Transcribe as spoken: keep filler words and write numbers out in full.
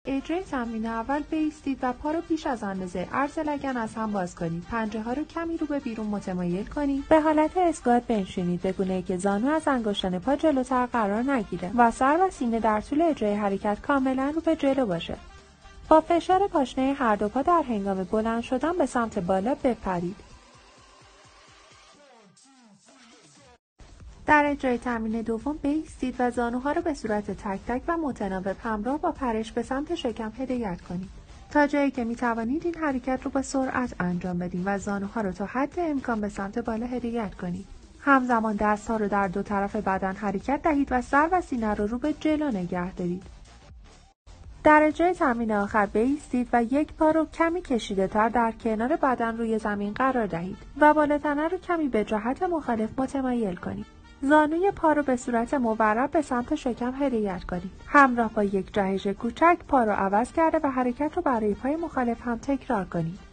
اجرای تمرین اول بایستید و پا رو بیش از اندازه عرض لگن از هم باز کنید. پنجه ها رو کمی رو به بیرون متمایل کنید. به حالت اسکوات بنشینید به گونه‌ای که زانو از انگشتان پا جلوتر قرار نگیره و سر و سینه در طول اجرای حرکت کاملا رو به جلو باشه. با فشار پاشنه هر دو پا در هنگام بلند شدن به سمت بالا بپرید. در اجرای تمرین دوم بایستید و زانوها را به صورت تک تک و متناوب همراه با پرش به سمت شکم هدایت کنید. تا جایی که می توانید این حرکت رو با سرعت انجام بدید و زانوها را تا حد امکان به سمت بالا هدایت کنید. همزمان دستها رو در دو طرف بدن حرکت دهید و سر و سینه رو رو به جلو نگه دارید. در اجرای تمرین آخر بایستید و یک پا رو کمی کشیده تر در کنار بدن روی زمین قرار دهید و بالا تنه رو کمی به جهت مخالف متمایل کنید. زانوی پا رو به صورت مورب به سمت شکم هدایت کنید. همراه با یک جهش کوچک پا رو عوض کرده و حرکت رو برای پای مخالف هم تکرار کنید.